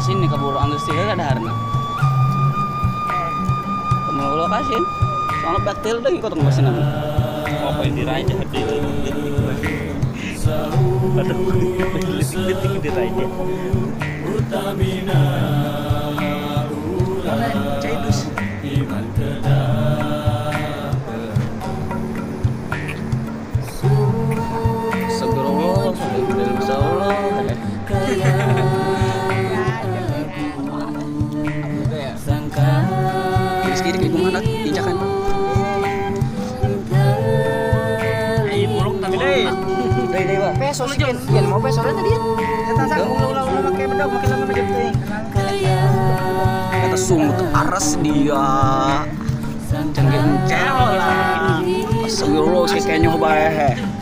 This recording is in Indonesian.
sini kabur anggus tiga ada harna. Kamu lokasi, soalnya batil lagi kau tunggu sini. Apa yang diraja hati itu? Aduh, detik diraja. Mana caidus? Astagfirullah, astagfirullah. Kiri kayak gimana injakan? Ayo mulung tapi deh. Deh wah. Peso sekian, yan mau peso tadi ya. Datang sa ulang makai bedog, makai lama macam tu. Kata sumut aras dia. Jangan cel lah. Astagfirullah, kayak nyoba